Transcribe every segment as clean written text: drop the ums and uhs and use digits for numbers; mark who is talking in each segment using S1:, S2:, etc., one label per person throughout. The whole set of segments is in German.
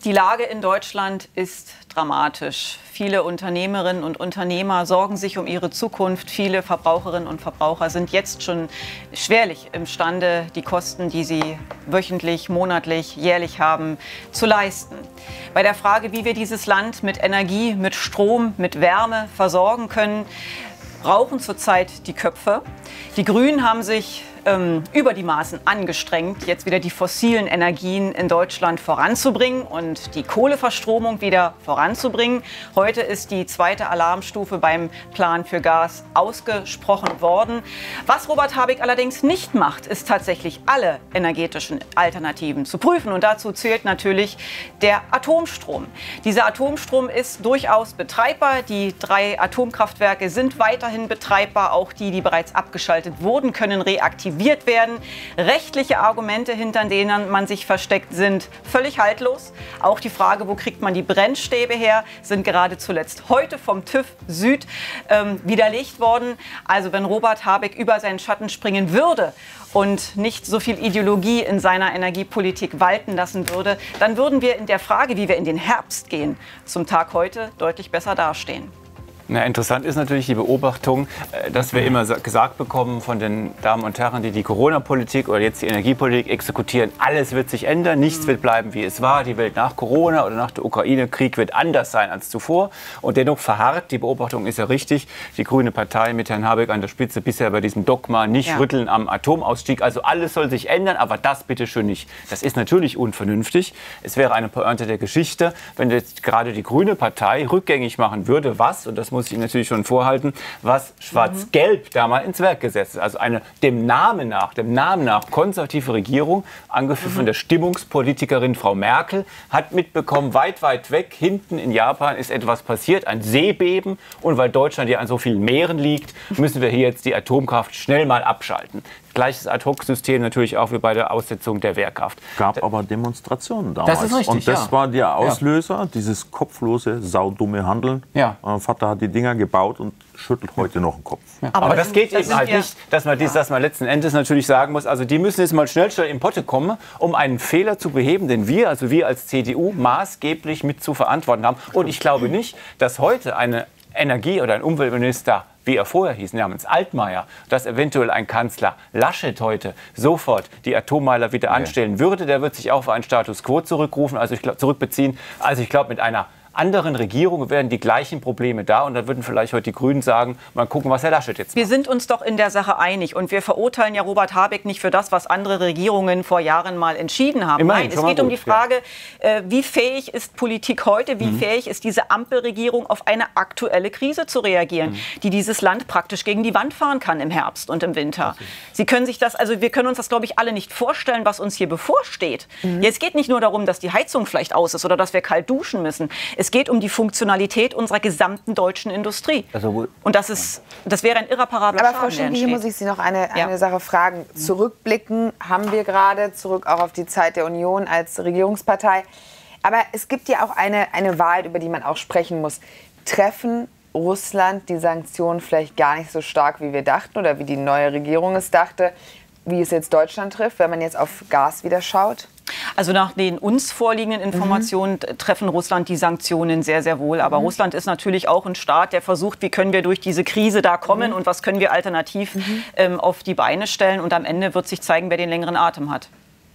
S1: Die Lage in Deutschland ist dramatisch. Viele Unternehmerinnen und Unternehmer sorgen sich um ihre Zukunft. Viele Verbraucherinnen und Verbraucher sind jetzt schon schwerlich imstande, die Kosten, die sie wöchentlich, monatlich, jährlich haben, zu leisten. Bei der Frage, wie wir dieses Land mit Energie, mit Strom, mit Wärme versorgen können, brauchen zurzeit die Köpfe. Die Grünen haben sich über die Maßen angestrengt, jetzt wieder die fossilen Energien in Deutschland voranzubringen und die Kohleverstromung wieder voranzubringen. Heute ist die zweite Alarmstufe beim Plan für Gas ausgesprochen worden. Was Robert Habeck allerdings nicht macht, ist tatsächlich alle energetischen Alternativen zu prüfen. Und dazu zählt natürlich der Atomstrom. Dieser Atomstrom ist durchaus betreibbar. Die 3 Atomkraftwerke sind weiterhin betreibbar. Auch die, die bereits abgeschaltet wurden, können reaktiviert werden. Rechtliche Argumente, hinter denen man sich versteckt, sind völlig haltlos. Auch die Frage, wo kriegt man die Brennstäbe her, sind gerade zuletzt heute vom TÜV Süd widerlegt worden. Also wenn Robert Habeck über seinen Schatten springen würde und nicht so viel Ideologie in seiner Energiepolitik walten lassen würde, dann würden wir in der Frage, wie wir in den Herbst gehen, zum Tag heute deutlich besser dastehen.
S2: Na, interessant ist natürlich die Beobachtung, dass wir immer gesagt bekommen von den Damen und Herren, die die Corona-Politik oder jetzt die Energiepolitik exekutieren, alles wird sich ändern, nichts wird bleiben, wie es war. Die Welt nach Corona oder nach dem Ukraine-Krieg wird anders sein als zuvor. Und dennoch verharrt, die Beobachtung ist ja richtig, die Grüne Partei mit Herrn Habeck an der Spitze bisher bei diesem Dogma nicht rütteln am Atomausstieg. Also alles soll sich ändern, aber das bitte schön nicht. Das ist natürlich unvernünftig. Es wäre eine Pointe der Geschichte, wenn jetzt gerade die Grüne Partei rückgängig machen würde, was, und das muss ich Ihnen natürlich schon vorhalten, was Schwarz-Gelb da mal ins Werk gesetzt ist. Also eine dem Namen nach konservative Regierung, angeführt von der Stimmungspolitikerin Frau Merkel, hat mitbekommen, weit, weit weg, hinten in Japan ist etwas passiert, ein Seebeben. Und weil Deutschland ja an so vielen Meeren liegt, müssen wir hier jetzt die Atomkraft schnell mal abschalten. Gleiches Ad-Hoc-System natürlich auch wie bei der Aussetzung der Wehrkraft.
S3: Gab aber Demonstrationen damals.
S2: Das ist richtig,
S3: und das war der Auslöser, dieses kopflose, saudumme Handeln.
S2: Ja.
S3: Mein Vater hat die Dinger gebaut und schüttelt heute noch den Kopf.
S2: Ja. Aber das geht eben halt nicht, dass man letzten Endes natürlich sagen muss, also die müssen jetzt mal schnell in Potte kommen, um einen Fehler zu beheben, den wir als CDU maßgeblich mit zu verantworten haben. Und ich glaube nicht, dass heute eine Energie- oder ein Umweltminister, wie er vorher hieß, namens Altmaier, dass eventuell ein Kanzler Laschet heute sofort die Atommeiler wieder anstellen würde. Der wird sich auch für einen Status quo zurückbeziehen. Also ich glaube, mit einer anderen Regierungen wären die gleichen Probleme da. Und dann würden vielleicht heute die Grünen sagen, mal gucken, was Herr Laschet jetzt macht.
S1: Wir sind uns doch in der Sache einig. Und wir verurteilen ja Robert Habeck nicht für das, was andere Regierungen vor Jahren mal entschieden haben.
S2: Immerhin,
S1: nein, es geht um die Frage, wie fähig ist Politik heute, wie fähig ist diese Ampelregierung auf eine aktuelle Krise zu reagieren, die dieses Land praktisch gegen die Wand fahren kann im Herbst und im Winter. Sie können sich das, also wir können uns das, glaube ich, alle nicht vorstellen, was uns hier bevorsteht. Es geht nicht nur darum, dass die Heizung vielleicht aus ist oder dass wir kalt duschen müssen. Es geht um die Funktionalität unserer gesamten deutschen Industrie. Und das wäre ein irreparabler Schaden.
S4: Aber Frau Schinkel, hier muss ich Sie noch eine Sache fragen. Zurückblicken haben wir gerade, zurück auch auf die Zeit der Union als Regierungspartei. Aber es gibt ja auch eine Wahl, über die man auch sprechen muss. Treffen Russland die Sanktionen vielleicht gar nicht so stark, wie wir dachten oder wie die neue Regierung es dachte, wie es jetzt Deutschland trifft, wenn man jetzt auf Gas wieder schaut?
S1: Also nach den uns vorliegenden Informationen treffen Russland die Sanktionen sehr, sehr wohl. Aber Russland ist natürlich auch ein Staat, der versucht, wie können wir durch diese Krise da kommen und was können wir alternativ auf die Beine stellen. Und am Ende wird sich zeigen, wer den längeren Atem hat.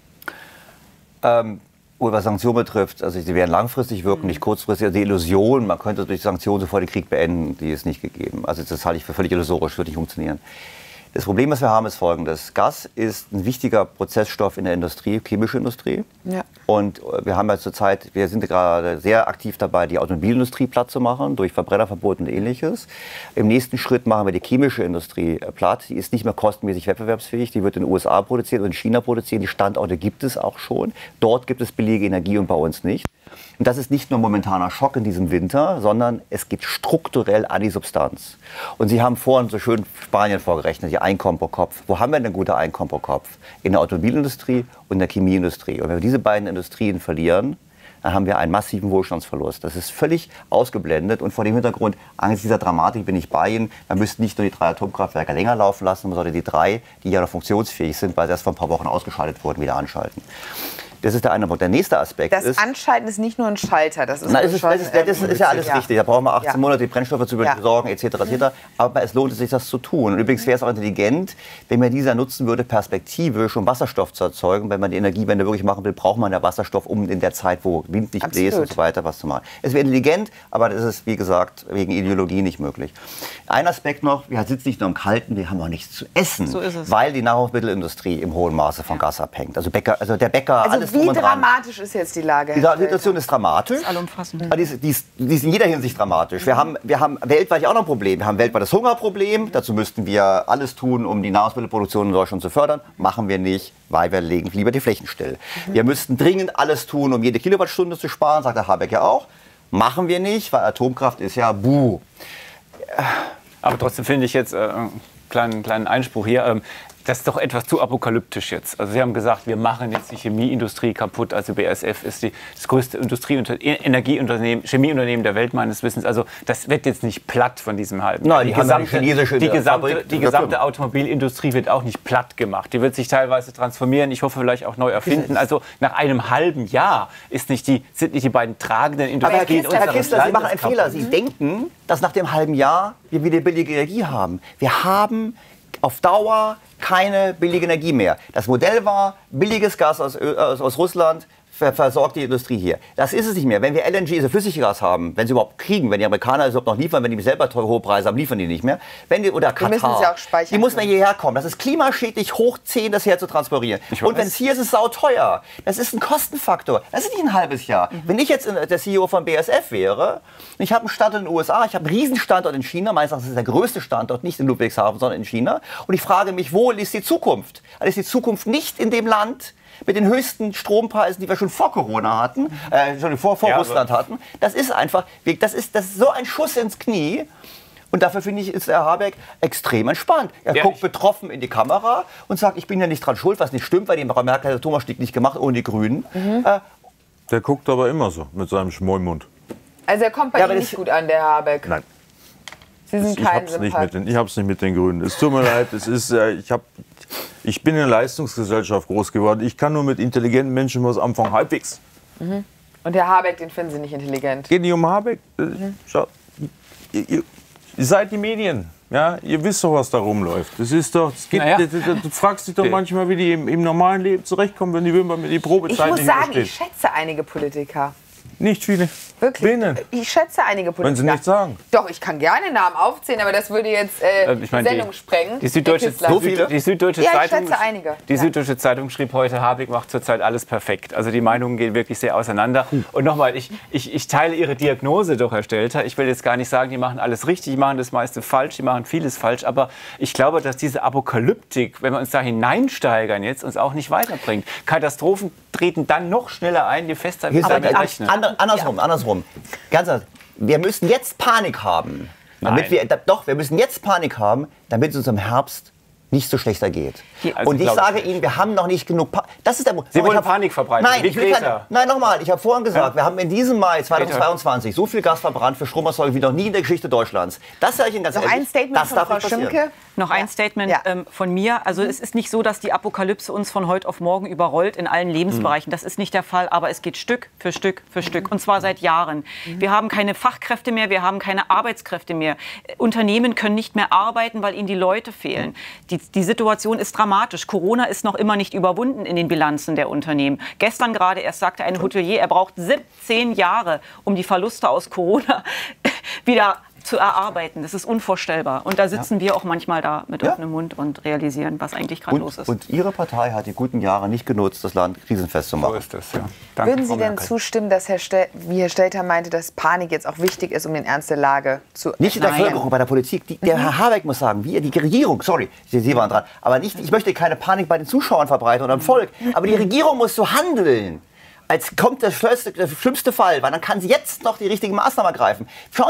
S5: Was Sanktionen betrifft, also sie werden langfristig wirken, nicht kurzfristig. Also die Illusion, man könnte durch Sanktionen sofort den Krieg beenden, die ist nicht gegeben. Also das halte ich für völlig illusorisch, würde nicht funktionieren. Das Problem, was wir haben, ist folgendes. Gas ist ein wichtiger Prozessstoff in der Industrie, chemische Industrie. Ja. Und wir haben ja zurzeit, wir sind gerade sehr aktiv dabei, die Automobilindustrie platt zu machen, durch Verbrennerverbot und Ähnliches. Im nächsten Schritt machen wir die chemische Industrie platt. Die ist nicht mehr kostenmäßig wettbewerbsfähig. Die wird in den USA produziert und in China produziert. Die Standorte gibt es auch schon. Dort gibt es billige Energie und bei uns nicht. Und das ist nicht nur momentaner Schock in diesem Winter, sondern es geht strukturell an die Substanz. Und Sie haben vorhin so schön Spanien vorgerechnet, die Einkommen pro Kopf. Wo haben wir denn gute Einkommen pro Kopf? In der Automobilindustrie und in der Chemieindustrie. Und wenn wir diese beiden Industrien verlieren, dann haben wir einen massiven Wohlstandsverlust. Das ist völlig ausgeblendet. Und vor dem Hintergrund, angesichts dieser Dramatik bin ich bei Ihnen. Man müsste nicht nur die 3 Atomkraftwerke länger laufen lassen, sondern die 3, die ja noch funktionsfähig sind, weil sie erst vor ein paar Wochen ausgeschaltet wurden, wieder anschalten. Das ist der eine Punkt. Der nächste Aspekt
S4: das
S5: ist...
S4: Anschalten ist nicht nur ein Schalter. Das ist
S5: ja alles richtig. Da brauchen wir 18 Monate, die Brennstoffe zu besorgen, etc. Aber es lohnt sich, das zu tun. Und übrigens wäre es auch intelligent, wenn man dieser nutzen würde, perspektivisch, um Wasserstoff zu erzeugen. Wenn man die Energiewende wirklich machen will, braucht man ja Wasserstoff, um in der Zeit, wo Wind nicht bläst und so weiter, was zu machen. Es wäre intelligent, aber das ist, wie gesagt, wegen Ideologie nicht möglich. Ein Aspekt noch, wir sitzen nicht nur im Kalten, wir haben auch nichts zu essen,
S1: so ist es.
S5: Weil die Nahrungsmittelindustrie im hohen Maße von Gas abhängt. Also der Bäcker, alles
S4: wie dramatisch ist jetzt die Lage?
S5: Die Situation ist dramatisch.
S1: Allumfassend.
S5: Aber die ist in jeder Hinsicht dramatisch. Wir haben weltweit ja auch noch ein Problem. Wir haben ein weltweites Hungerproblem. Dazu müssten wir alles tun, um die Nahrungsmittelproduktion in Deutschland zu fördern. Machen wir nicht, weil wir legen lieber die Flächen still. Wir müssten dringend alles tun, um jede Kilowattstunde zu sparen, sagt der Habeck ja auch. Machen wir nicht, weil Atomkraft ist ja buh.
S2: Aber trotzdem finde ich jetzt einen kleinen Einspruch hier. Das ist doch etwas zu apokalyptisch jetzt. Also Sie haben gesagt, wir machen jetzt die Chemieindustrie kaputt. Also BASF ist das größte Energieunternehmen, Chemieunternehmen der Welt meines Wissens. Also das wird jetzt nicht platt von diesem halben.
S5: Nein,
S2: die gesamte Automobilindustrie wird auch nicht platt gemacht. Die wird sich teilweise transformieren. Ich hoffe vielleicht auch neu erfinden. Also nach einem halben Jahr sind nicht die beiden tragenden Industrien
S5: unseres Landes. Herr Kistler, Sie machen einen Fehler. Sie denken, dass nach dem halben Jahr wir wieder billige Energie haben. Wir haben auf Dauer keine billige Energie mehr. Das Modell war, billiges Gas aus Russland versorgt die Industrie hier. Das ist es nicht mehr. Wenn wir LNG, also Flüssiggas haben, wenn sie überhaupt kriegen, wenn die Amerikaner es überhaupt noch liefern, wenn die selber hohe Preise haben, liefern die nicht mehr. Oder Katar.
S4: Die müssen sie auch speichern.
S5: Die muss man hierher kommen. Das ist klimaschädlich hoch 10, das her zu transportieren. Und wenn es hier ist, ist es sauteuer. Das ist ein Kostenfaktor. Das ist nicht ein halbes Jahr. Wenn ich jetzt der CEO von BASF wäre, ich habe einen Standort in den USA, ich habe einen Riesenstandort in China, meines Erachtens ist der größte Standort, nicht in Ludwigshafen, sondern in China. Und ich frage mich, wo ist die Zukunft? Also ist die Zukunft nicht in dem Land, mit den höchsten Strompreisen, die wir schon vor Corona hatten, vor Russland hatten. Das ist einfach, das ist so ein Schuss ins Knie. Und dafür finde ich, ist Herr Habeck extrem entspannt. Er guckt betroffen in die Kamera und sagt, ich bin ja nicht dran schuld, was nicht stimmt, weil die Merkel hat der Thomas Stieg nicht gemacht, ohne die Grünen.
S3: Der guckt aber immer so mit seinem Schmollmund.
S4: Also er kommt bei Ihnen nicht gut an, der Habeck.
S3: Nein.
S4: Sie sind kein Sympath.
S3: Ich habe es nicht mit den Grünen. Es tut mir leid. Ich bin in einer Leistungsgesellschaft groß geworden. Ich kann nur mit intelligenten Menschen was anfangen, halbwegs.
S4: Und der Habeck, den finden Sie nicht intelligent?
S3: Geht nicht um Habeck. Schau, ihr seid die Medien. Ja, ihr wisst doch, was da rumläuft. Das ist doch, du fragst dich doch manchmal, wie die im normalen Leben zurechtkommen, wenn die mit die Probezeit nicht
S4: Ich muss sagen, ich schätze einige Politiker.
S3: Nicht viele.
S4: Wirklich?
S3: Wen denn?
S4: Ich schätze einige Politiker.
S3: Wenn Sie nichts sagen.
S4: Doch, ich kann gerne Namen aufzählen, aber das würde jetzt Sendung sprengen.
S2: Die Süddeutsche Zeitung schrieb heute, Habeck macht zurzeit alles perfekt. Also die Meinungen gehen wirklich sehr auseinander. Und nochmal, ich teile Ihre Diagnose doch, Herr Stelter. Ich will jetzt gar nicht sagen, die machen alles richtig, die machen das meiste falsch, die machen vieles falsch. Aber ich glaube, dass diese Apokalyptik, wenn wir uns da hineinsteigern jetzt, uns auch nicht weiterbringt. Katastrophen treten dann noch schneller ein, je fester wir damit rechnen.
S5: Andersrum. Ganz anders. Wir müssen jetzt Panik haben. Wir müssen jetzt Panik haben, damit es uns im Herbst nicht so schlechter geht.
S2: Also
S5: und ich sage Ihnen, wir haben noch nicht genug Das ist der
S2: Sie wollen Panik verbreiten?
S5: Nein, nochmal. Ich habe vorhin gesagt, wir haben in diesem Mai 2022 so viel Gas verbrannt für Stromerzeugung wie noch nie in der Geschichte Deutschlands. Das sage ich Ihnen ganz ehrlich.
S4: Noch ein Statement von Frau Schimke.
S1: Noch ein Statement von mir. Also es ist nicht so, dass die Apokalypse uns von heute auf morgen überrollt in allen Lebensbereichen. Das ist nicht der Fall, aber es geht Stück für Stück für Stück. Und zwar seit Jahren. Wir haben keine Fachkräfte mehr, wir haben keine Arbeitskräfte mehr. Unternehmen können nicht mehr arbeiten, weil ihnen die Leute fehlen. Die Situation ist dramatisch. Corona ist noch immer nicht überwunden in den Bilanzen der Unternehmen. Gestern gerade erst sagte ein Hotelier, er braucht 17 Jahre, um die Verluste aus Corona wieder zu erarbeiten. Das ist unvorstellbar. Und da sitzen wir auch manchmal da mit offenem Mund und realisieren, was eigentlich gerade los ist.
S5: Und Ihre Partei hat die guten Jahre nicht genutzt, das Land krisenfest zu machen.
S2: So ist das, ja. Danke,
S4: Würden Sie denn zustimmen, dass wie Herr Stelter meinte, dass Panik jetzt auch wichtig ist, um den Ernst der Lage zu
S5: Nicht in der Bevölkerung, bei der Politik. Der Herr Habeck muss sagen, die Regierung, sorry, Sie waren dran, aber nicht, ich möchte keine Panik bei den Zuschauern verbreiten oder im Volk, aber die Regierung muss so handeln, als kommt der schlimmste Fall, weil dann kann sie jetzt noch die richtigen Maßnahmen ergreifen. Schauen Sie,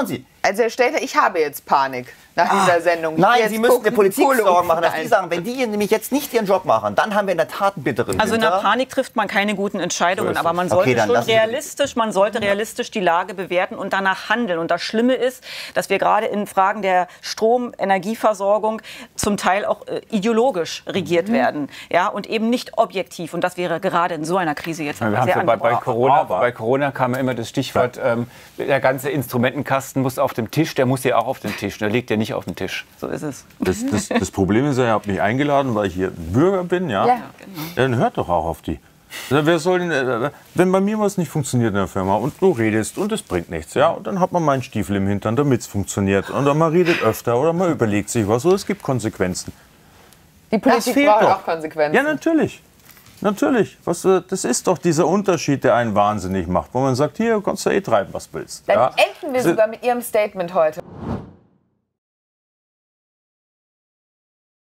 S4: Also Herr Stelter, ich habe jetzt Panik nach dieser Sendung.
S5: Nein, Sie müssen der Politik Sorgen machen, dass die sagen, wenn die nämlich jetzt nicht ihren Job machen, dann haben wir in der Tat einen bitteren
S1: Also in der
S5: Winter.
S1: Panik trifft man keine guten Entscheidungen, aber man sollte man sollte realistisch die Lage bewerten und danach handeln. Und das Schlimme ist, dass wir gerade in Fragen der Strom-Energieversorgung zum Teil auch ideologisch regiert werden, ja, und eben nicht objektiv. Und das wäre gerade in so einer Krise jetzt
S2: sehr angebracht. Bei Corona kam immer das Stichwort, der ganze Instrumentenkasten muss auf dem Tisch, der muss ja auch auf den Tisch, der liegt ja nicht auf dem Tisch.
S1: So ist es.
S3: Das Problem ist ja, ihr habt mich eingeladen, weil ich hier Bürger bin, ja?
S4: Ja.
S3: Dann hört doch auch auf die. Wer soll denn, wenn bei mir was nicht funktioniert in der Firma und du redest und es bringt nichts, ja, und dann hat man meinen Stiefel im Hintern, damit es funktioniert. Und dann man redet öfter oder man überlegt sich was, oder es gibt Konsequenzen.
S4: Die Politik braucht auch Konsequenzen.
S3: Ja, natürlich. Natürlich. Das ist doch dieser Unterschied, der einen wahnsinnig macht. Wo man sagt, hier kannst du treiben, was willst.
S4: Dann
S3: ja.
S4: enden wir sogar mit Ihrem Statement heute.